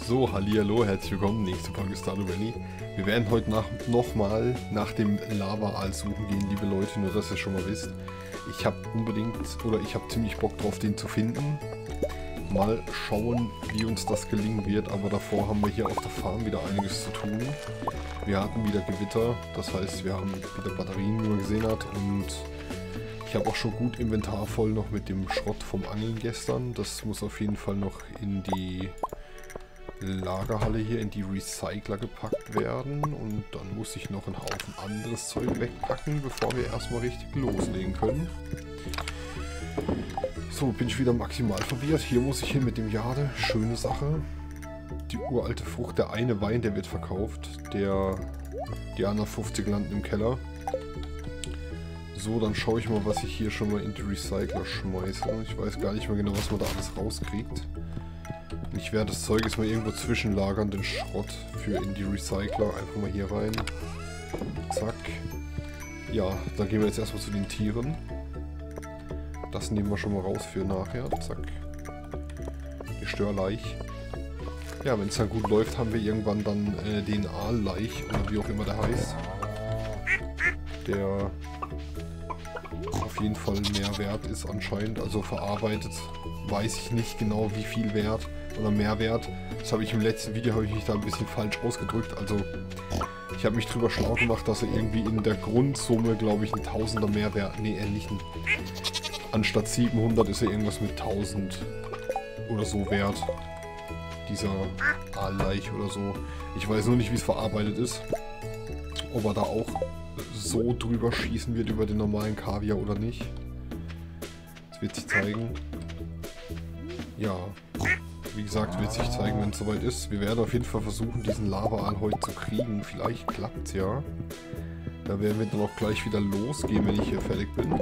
So, hallihallo, herzlich willkommen, nächste Folge Stardew Valley. Wir werden heute nochmal nach dem Lava-Aal suchen gehen, liebe Leute, nur dass ihr schon mal wisst. Ich habe ziemlich Bock drauf, den zu finden. Mal schauen, wie uns das gelingen wird, aber davor haben wir hier auf der Farm wieder einiges zu tun. Wir hatten wieder Gewitter, das heißt, wir haben wieder Batterien, wie man gesehen hat, und ich habe auch schon gut Inventar voll noch mit dem Schrott vom Angeln gestern. Das muss auf jeden Fall noch in die Lagerhalle hier, in die Recycler gepackt werden, und dann muss ich noch einen Haufen anderes Zeug wegpacken, bevor wir erstmal richtig loslegen können. So, bin ich wieder maximal verwirrt. Hier muss ich hin mit dem Jade. Schöne Sache. Die uralte Frucht, der eine Wein, der wird verkauft. Die anderen 50 landen im Keller. So, dann schaue ich mal, was ich hier schon mal in die Recycler schmeiße. Ich weiß gar nicht mehr genau, was man da alles rauskriegt. Ich werde das Zeug jetzt mal irgendwo zwischenlagern, den Schrott für in die Recycler. Einfach mal hier rein. Zack. Ja, dann gehen wir jetzt erstmal zu den Tieren. Das nehmen wir schon mal raus für nachher. Zack. Die Störlaich. Ja, wenn es dann gut läuft, haben wir irgendwann dann den Aallaich, oder wie auch immer der heißt. Der auf jeden Fall mehr wert ist anscheinend. Also verarbeitet weiß ich nicht genau, wie viel Wert oder Mehrwert. Das habe ich im letzten Video, habe ich mich da ein bisschen falsch ausgedrückt. Also ich habe mich drüber schlau gemacht, dass er irgendwie in der Grundsumme, glaube ich, ein Tausender Mehrwert, nee, nicht ein, anstatt 700 ist er irgendwas mit 1000 oder so wert. Dieser Aallaich oder so. Ich weiß nur nicht, wie es verarbeitet ist. Ob er da auch so drüber schießen wird über den normalen Kaviar oder nicht. Das wird sich zeigen. Ja, wie gesagt, wird sich zeigen, wenn es soweit ist. Wir werden auf jeden Fall versuchen, diesen Lava-Aal heute zu kriegen. Vielleicht klappt es ja. Da werden wir dann auch gleich wieder losgehen, wenn ich hier fertig bin.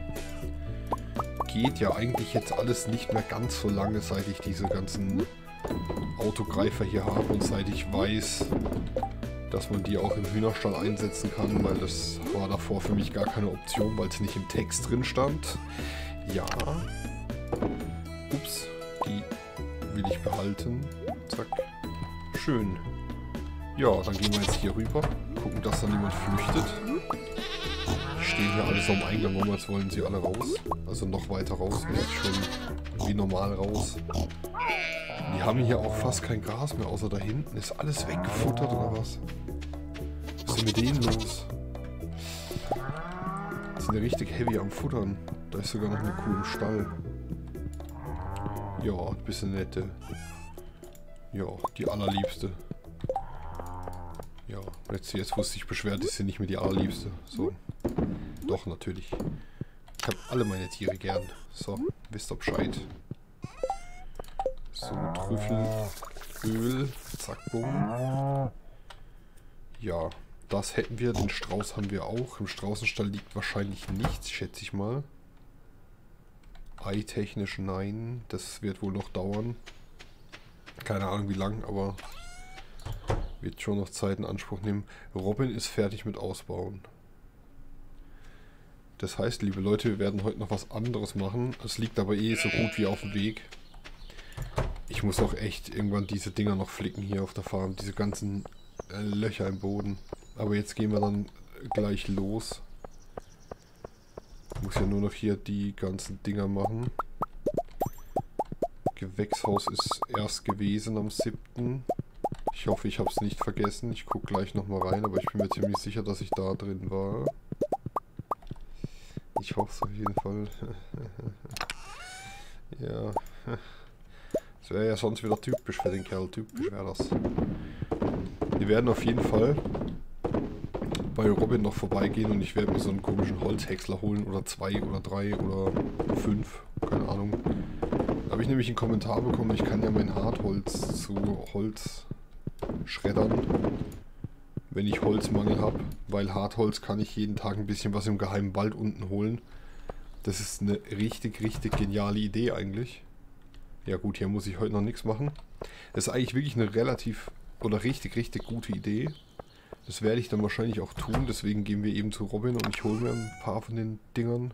Geht ja eigentlich jetzt alles nicht mehr ganz so lange, seit ich diese ganzen Autogreifer hier habe und seit ich weiß, dass man die auch im Hühnerstall einsetzen kann, weil das war davor für mich gar keine Option, weil es nicht im Text drin stand. Ja. Ups, die will ich behalten. Zack. Schön. Ja, dann gehen wir jetzt hier rüber, gucken, dass da niemand flüchtet. Stehen hier alle so am Eingang rum, als wollen sie alle raus. Also noch weiter raus, nicht schon wie normal raus. Die haben hier auch fast kein Gras mehr, außer da hinten. Ist alles weggefuttert oder was? Was ist denn mit denen los? Die sind ja richtig heavy am Futtern. Da ist sogar noch eine Kuh im Stall. Ja, ein bisschen nette. Ja, die allerliebste. Ja, jetzt wusste ich, beschwert ist sie nicht mehr die allerliebste. So. Doch, natürlich. Ich habe alle meine Tiere gern. So, wisst ihr Bescheid. So, Trüffel, Öl, zack, bumm. Ja, das hätten wir. Den Strauß haben wir auch. Im Straußenstall liegt wahrscheinlich nichts, schätze ich mal. Eitechnisch nein. Das wird wohl noch dauern. Keine Ahnung wie lang, aber wird schon noch Zeit in Anspruch nehmen. Robin ist fertig mit Ausbauen. Das heißt, liebe Leute, wir werden heute noch was anderes machen. Es liegt aber eh so gut wie auf dem Weg. Ich muss auch echt irgendwann diese Dinger noch flicken hier auf der Farm. Diese ganzen Löcher im Boden. Aber jetzt gehen wir dann gleich los. Ich muss ja nur noch hier die ganzen Dinger machen. Gewächshaus ist erst gewesen am 7. Ich hoffe, ich habe es nicht vergessen. Ich gucke gleich nochmal rein, aber ich bin mir ziemlich sicher, dass ich da drin war. Ich hoffe es auf jeden Fall. Ja. Das wäre ja sonst wieder typisch für den Kerl. Typisch wäre das. Wir werden auf jeden Fall bei Robin noch vorbeigehen und ich werde mir so einen komischen Holzhäcksler holen. Oder 2 oder 3 oder 5. Keine Ahnung. Da habe ich nämlich einen Kommentar bekommen, ich kann ja mein Hartholz zu Holz schreddern, wenn ich Holzmangel habe. Weil Hartholz kann ich jeden Tag ein bisschen was im geheimen Wald unten holen. Das ist eine richtig, richtig geniale Idee eigentlich. Ja gut, hier muss ich heute noch nichts machen. Das ist eigentlich wirklich eine relativ oder richtig, richtig gute Idee. Das werde ich dann wahrscheinlich auch tun. Deswegen gehen wir eben zu Robin und ich hole mir ein paar von den Dingern.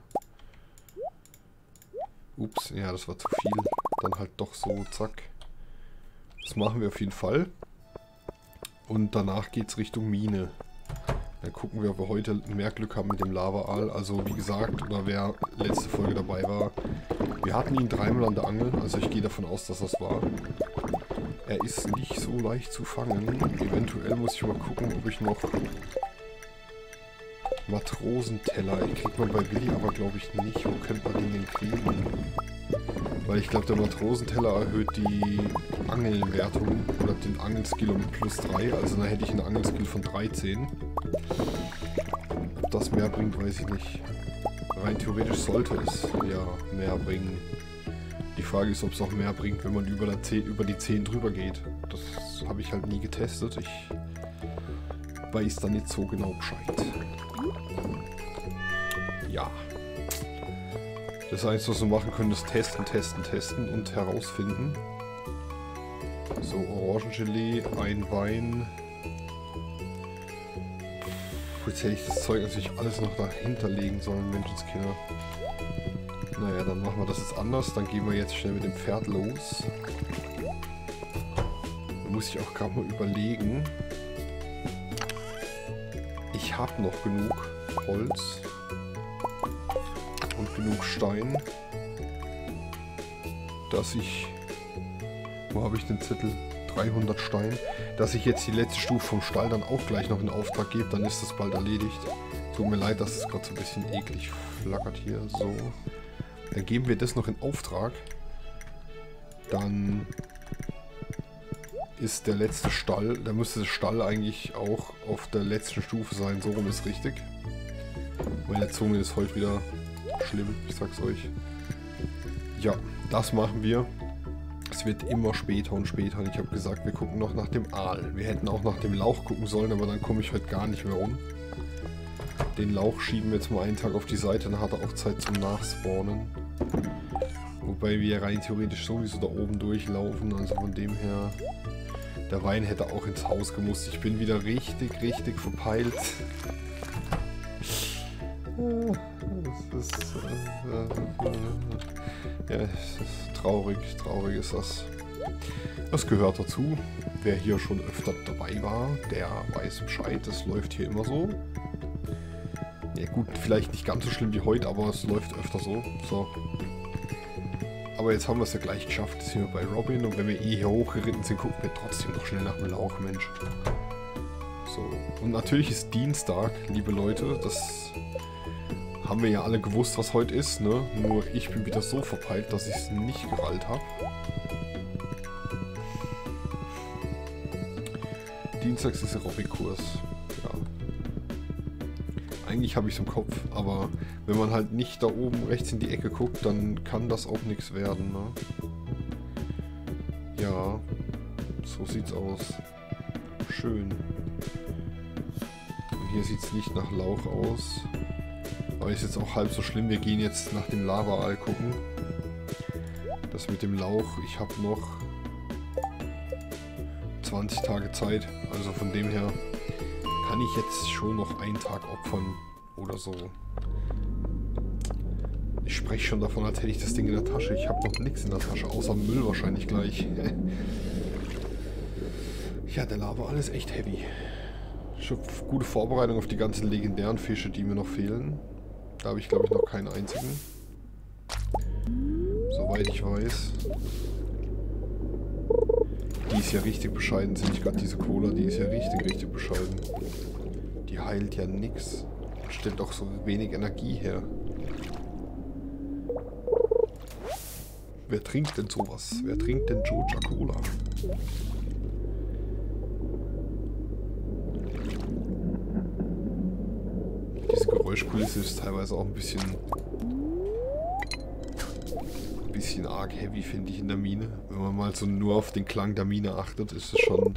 Ups, ja, das war zu viel. Dann halt doch so, zack. Das machen wir auf jeden Fall. Und danach geht es Richtung Mine. Dann gucken wir, ob wir heute mehr Glück haben mit dem Lava-Aal. Also wie gesagt, oder wer letzte Folge dabei war, wir hatten ihn dreimal an der Angel. Also ich gehe davon aus, dass das war. Er ist nicht so leicht zu fangen. Eventuell muss ich mal gucken, ob ich noch Matrosenteller. Kriegt man bei Willi aber glaube ich nicht. Wo könnte man den denn kriegen? Weil ich glaube, der Matrosenteller erhöht die Angelwertung oder den Angelskill um +3. Also dann hätte ich einen Angelskill von 13. Ob das mehr bringt, weiß ich nicht. Rein theoretisch sollte es ja mehr bringen. Die Frage ist, ob es auch mehr bringt, wenn man über die 10 drüber geht. Das habe ich halt nie getestet. Ich weiß da nicht so genau Bescheid. Ja. Das Einzige, was wir machen können, ist testen und herausfinden. So, Orangengelee, ein Wein. Jetzt hätte ich das Zeug natürlich alles noch dahinter legen sollen, Menschenskinder. Naja, dann machen wir das jetzt anders. Dann gehen wir jetzt schnell mit dem Pferd los. Da muss ich auch gerade mal überlegen. Ich habe noch genug Holz. Und genug Stein, dass ich, wo habe ich den Zettel, 300 Stein, dass ich jetzt die letzte Stufe vom Stall dann auch gleich noch in Auftrag gebe, dann ist das bald erledigt. Tut mir leid, dass es gerade so ein bisschen eklig flackert hier, so. Dann geben wir das noch in Auftrag, dann ist der letzte Stall, da müsste der Stall eigentlich auch auf der letzten Stufe sein, so rum ist richtig. Meine Zunge ist heute wieder schlimm, ich sag's euch. Ja, das machen wir. Es wird immer später und später. Und ich habe gesagt, wir gucken noch nach dem Aal. Wir hätten auch nach dem Lauch gucken sollen, aber dann komme ich heute gar nicht mehr rum. Den Lauch schieben wir jetzt mal einen Tag auf die Seite, dann hat er auch Zeit zum Nachspawnen. Wobei wir rein theoretisch sowieso da oben durchlaufen, also von dem her... Der Wein hätte auch ins Haus gemusst. Ich bin wieder richtig verpeilt. Das ist, ja, es ist traurig ist das. Das gehört dazu. Wer hier schon öfter dabei war, der weiß Bescheid. Es läuft hier immer so. Ja gut, vielleicht nicht ganz so schlimm wie heute, aber es läuft öfter so. Aber jetzt haben wir es ja gleich geschafft. Jetzt sind wir bei Robin und wenn wir eh hier hochgeritten sind, gucken wir trotzdem noch schnell nach dem Lauch, Mensch. So, und natürlich ist Dienstag, liebe Leute, das haben wir ja alle gewusst, was heute ist, ne? Nur ich bin wieder so verpeilt, dass ich es nicht gerallt habe. Dienstags ist Aerobic-Kurs. Ja. Eigentlich habe ich es im Kopf, aber wenn man halt nicht da oben rechts in die Ecke guckt, dann kann das auch nichts werden, ne? Ja, so sieht's aus. Schön. Und hier sieht es nicht nach Lauch aus. Aber ist jetzt auch halb so schlimm. Wir gehen jetzt nach dem Lava-Aal gucken. Das mit dem Lauch, ich habe noch 20 Tage Zeit. Also von dem her kann ich jetzt schon noch einen Tag opfern oder so. Ich spreche schon davon, als hätte ich das Ding in der Tasche. Ich habe noch nichts in der Tasche, außer Müll wahrscheinlich gleich. Ja, der Lava-Aal ist echt heavy. Schon gute Vorbereitung auf die ganzen legendären Fische, die mir noch fehlen. Da habe ich, glaube ich, noch keinen einzigen. Soweit ich weiß. Die ist ja richtig bescheiden, sehe ich gerade, diese Cola. Die ist ja richtig bescheiden. Die heilt ja nix. Stellt auch so wenig Energie her. Wer trinkt denn sowas? Wer trinkt denn Joja Cola? Diese Geräuschkulisse ist teilweise auch ein bisschen arg heavy, finde ich, in der Mine. Wenn man mal so nur auf den Klang der Mine achtet, ist es schon...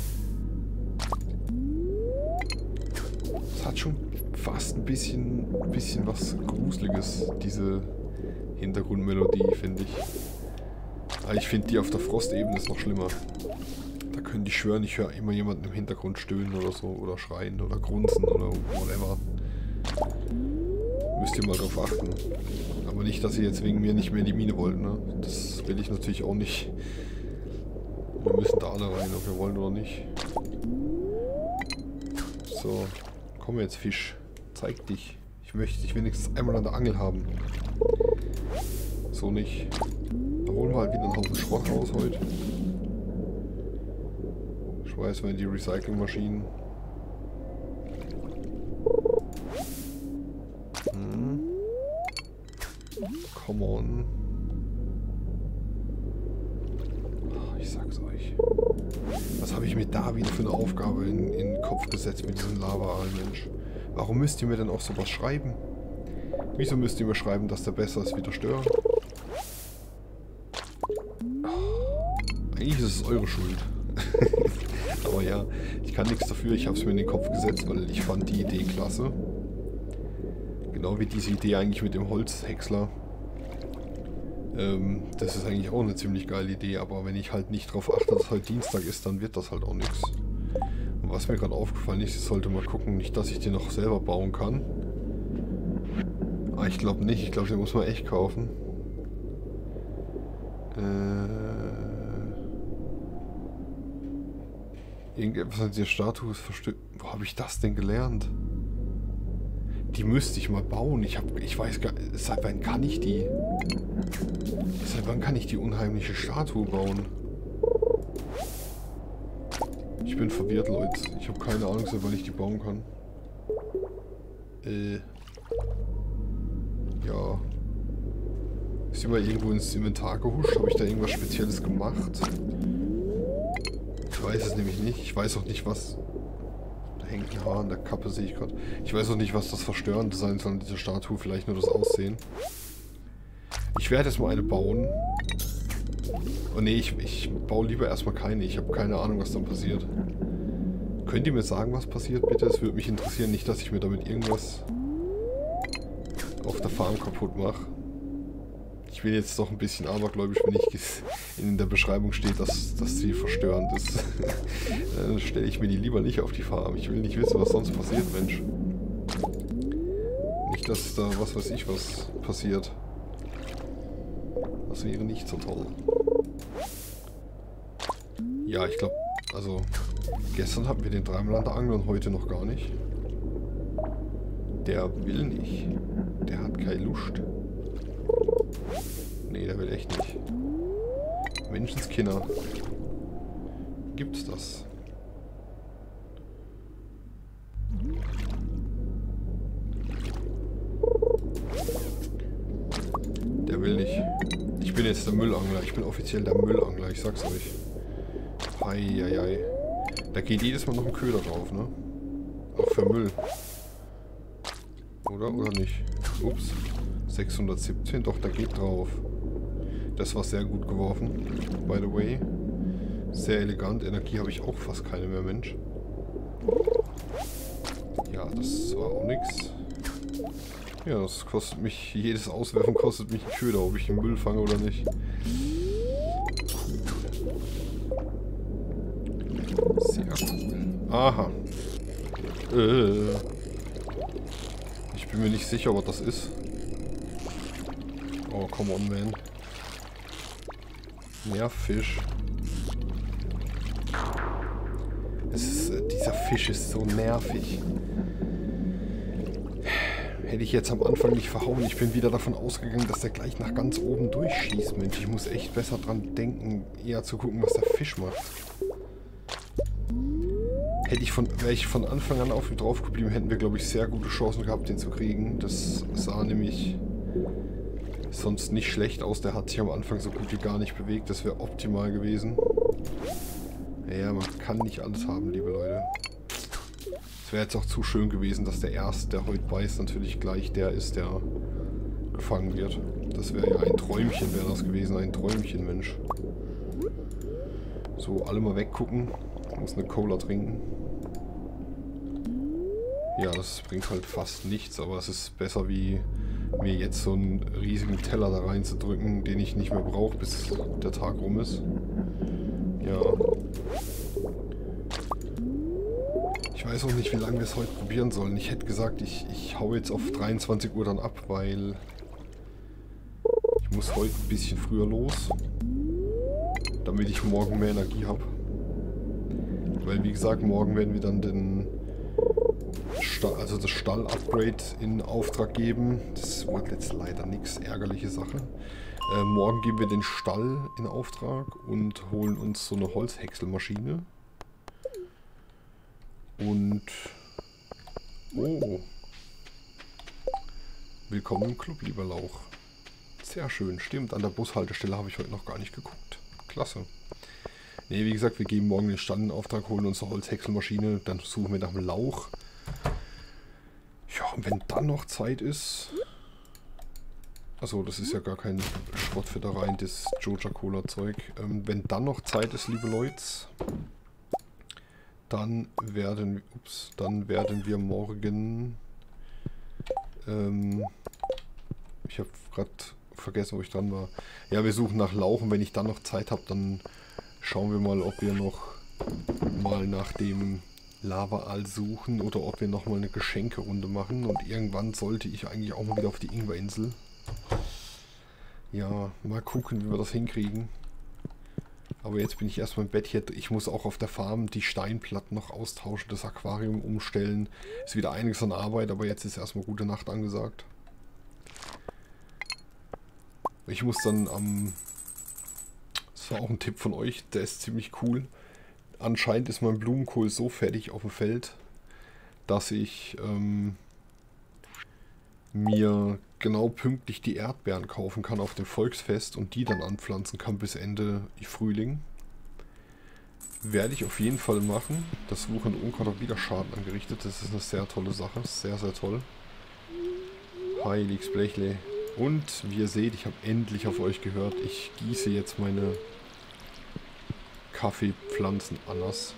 Es hat schon fast ein bisschen was Gruseliges, diese Hintergrundmelodie, finde ich. Aber ich finde, die auf der Frostebene ist noch schlimmer. Da können die schwören, ich höre immer jemanden im Hintergrund stöhnen oder so, oder schreien, oder grunzen, oder whatever. Müsst ihr mal drauf achten. Aber nicht, dass ihr jetzt wegen mir nicht mehr in die Mine wollt, ne? Das will ich natürlich auch nicht. Wir müssen da alle rein, ob wir wollen oder nicht. So, komm jetzt Fisch, zeig dich. Ich möchte dich wenigstens einmal an der Angel haben. So nicht. Da holen wir halt wieder einen Haufen Schrott raus heute. Schmeißen wir in die Recyclingmaschinen. Come on. Ich sag's euch. Was habe ich mir da wieder für eine Aufgabe in den Kopf gesetzt mit diesem Lava-Aal, Mensch? Warum müsst ihr mir denn auch sowas schreiben? Wieso müsst ihr mir schreiben, dass der besser ist wie der Stör? Eigentlich ist es eure Schuld. Aber ja, ich kann nichts dafür. Ich habe es mir in den Kopf gesetzt, weil ich fand die Idee klasse. Genau wie diese Idee eigentlich mit dem Holzhäcksler. Das ist eigentlich auch eine ziemlich geile Idee, aber wenn ich halt nicht darauf achte, dass heute Dienstag ist, dann wird das halt auch nichts. Und was mir gerade aufgefallen ist, ich sollte mal gucken, nicht, dass ich den noch selber bauen kann. Ah, ich glaube nicht, ich glaube, den muss man echt kaufen. Irgendetwas an dieser Statue ist verstört. Wo habe ich das denn gelernt? Die müsste ich mal bauen. Ich weiß gar nicht, seit wann kann ich die? Seit wann kann ich die unheimliche Statue bauen? Ich bin verwirrt, Leute. Ich habe keine Ahnung, seit wann ich die bauen kann. Ja. Ist die mal irgendwo ins Inventar gehuscht? Habe ich da irgendwas Spezielles gemacht? Ich weiß es nämlich nicht. Ich weiß auch nicht, was... Da hängt ein Haar an der Kappe, sehe ich gerade. Ich weiß auch nicht, was das Verstörende sein soll an dieser Statue. Vielleicht nur das Aussehen. Ich werde jetzt mal eine bauen. Oh ne, ich baue lieber erstmal keine. Ich habe keine Ahnung, was dann passiert. Könnt ihr mir sagen, was passiert, bitte? Es würde mich interessieren. Nicht, dass ich mir damit irgendwas auf der Farm kaputt mache. Ich bin jetzt doch ein bisschen abergläubisch, wenn ich in der Beschreibung steht, dass sie verstörend ist. Dann stelle ich mir die lieber nicht auf die Farm. Ich will nicht wissen, was sonst passiert, Mensch. Nicht, dass da was weiß ich was passiert. Das wäre nicht so toll. Ja, ich glaube, also gestern hatten wir den dreimal an der Angel und heute noch gar nicht. Der will nicht. Der hat keine Lust. Nee, der will echt nicht. Menschenskinder. Gibt's das? Der will nicht. Ich bin jetzt der Müllangler. Ich bin offiziell der Müllangler. Ich sag's euch. Heieiei. Da geht jedes Mal noch ein Köder drauf, ne? Auch für Müll. Oder? Oder nicht? Ups. 617. Doch, da geht drauf. Das war sehr gut geworfen. By the way. Sehr elegant. Energie habe ich auch fast keine mehr, Mensch. Ja, das war auch nix. Ja, das kostet mich, jedes Auswerfen kostet mich einen Köder, ob ich den Müll fange oder nicht. Sehr cool. Aha. Ich bin mir nicht sicher, was das ist. Oh, come on, man. Mehr Fisch. Dieser Fisch ist so nervig. Hätte ich jetzt am Anfang nicht verhauen. Ich bin wieder davon ausgegangen, dass der gleich nach ganz oben durchschießt. Mensch, ich muss echt besser dran denken, eher zu gucken, was der Fisch macht. Wäre ich von Anfang an auf ihm drauf geblieben, hätten wir, glaube ich, sehr gute Chancen gehabt, den zu kriegen. Das sah nämlich sonst nicht schlecht aus. Der hat sich am Anfang so gut wie gar nicht bewegt. Das wäre optimal gewesen. Ja, man kann nicht alles haben, liebe Leute. Es wäre jetzt auch zu schön gewesen, dass der Erste, der heute beißt, natürlich gleich der ist, der gefangen wird. Das wäre ja ein Träumchen, wäre das gewesen. Ein Träumchen, Mensch. So, alle mal weggucken. Ich muss eine Cola trinken. Ja, das bringt halt fast nichts, aber es ist besser, wie mir jetzt so einen riesigen Teller da reinzudrücken, den ich nicht mehr brauche, bis der Tag rum ist. Ja. Ich weiß auch nicht, wie lange wir es heute probieren sollen. Ich hätte gesagt, ich hau jetzt auf 23 Uhr dann ab, weil ich muss heute ein bisschen früher los. damit ich morgen mehr Energie habe. Weil wie gesagt, morgen werden wir dann das Stall-Upgrade in Auftrag geben. Das wird jetzt leider nichts, ärgerliche Sache. Morgen geben wir den Stall in Auftrag und holen uns so eine Holzhäckselmaschine. Und... Oh. Willkommen im Club, lieber Lauch. Sehr schön, stimmt. An der Bushaltestelle habe ich heute noch gar nicht geguckt. Klasse. Ne, wie gesagt, wir geben morgen den Stall in Auftrag, holen uns eine Holzhäckselmaschine, dann suchen wir nach dem Lauch. Ja, und wenn dann noch Zeit ist... Also das ist ja gar kein Schrott für da rein, das Joja-Cola-Zeug. Wenn dann noch Zeit ist, liebe Leute, dann werden wir morgen... ich habe gerade vergessen, wo ich dran war. Ja, wir suchen nach Lauch und wenn ich dann noch Zeit habe, dann schauen wir mal, ob wir noch mal nach dem Lava-Aal suchen oder ob wir noch mal eine Geschenkerunde machen. Und irgendwann sollte ich eigentlich auch mal wieder auf die Ingwerinsel. Ja, mal gucken, wie wir das hinkriegen. Aber jetzt bin ich erstmal im Bett hier. Ich muss auch auf der Farm die Steinplatten noch austauschen, das Aquarium umstellen. Ist wieder einiges an Arbeit, aber jetzt ist erstmal gute Nacht angesagt. Ich muss dann das war auch ein Tipp von euch, der ist ziemlich cool. Anscheinend ist mein Blumenkohl so fertig auf dem Feld, dass ich mir genau pünktlich die Erdbeeren kaufen kann auf dem Volksfest und die dann anpflanzen kann bis Ende Frühling. Werde ich auf jeden Fall machen. Das wuchernde Unkraut hat wieder Schaden angerichtet. Das ist eine sehr tolle Sache. Sehr, sehr toll. Heiliges Blechle. Und wie ihr seht, ich habe endlich auf euch gehört. Ich gieße jetzt meine Kaffeepflanzen anders.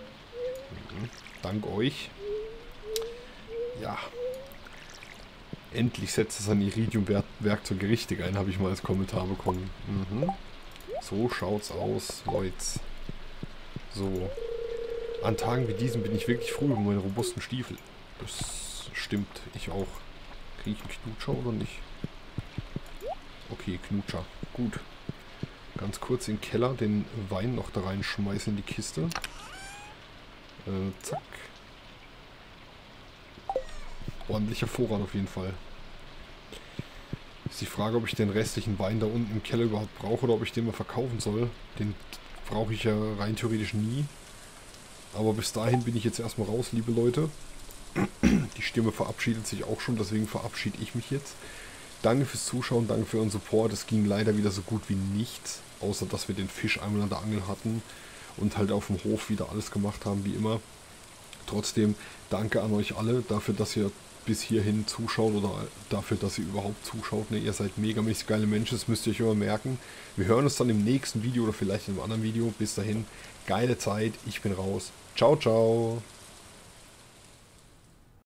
Dank euch. Ja. Endlich setzt das an Iridium-Werkzeuge richtig ein, habe ich mal als Kommentar bekommen. So schaut's aus, Leute. So. An Tagen wie diesen bin ich wirklich froh über meine robusten Stiefel. Das stimmt, ich auch. Kriege ich einen Knutscher oder nicht? Okay, Knutscher. Gut. Ganz kurz in den Keller den Wein noch da reinschmeißen in die Kiste. Zack. Ordentlicher Vorrat auf jeden Fall. Ist die Frage, ob ich den restlichen Wein da unten im Keller überhaupt brauche oder ob ich den mal verkaufen soll. Den brauche ich ja rein theoretisch nie. Aber bis dahin bin ich jetzt erstmal raus, liebe Leute. Die Stimme verabschiedet sich auch schon, deswegen verabschiede ich mich jetzt. Danke fürs Zuschauen, danke für euren Support. Es ging leider wieder so gut wie nichts, außer dass wir den Fisch einmal an der Angel hatten und halt auf dem Hof wieder alles gemacht haben, wie immer. Trotzdem danke an euch alle dafür, dass ihr bis hierhin zuschaut oder dafür, dass ihr überhaupt zuschaut. Ne, ihr seid megamäßig geile Menschen, das müsst ihr euch immer merken. Wir hören uns dann im nächsten Video oder vielleicht in einem anderen Video. Bis dahin, geile Zeit, ich bin raus. Ciao, ciao.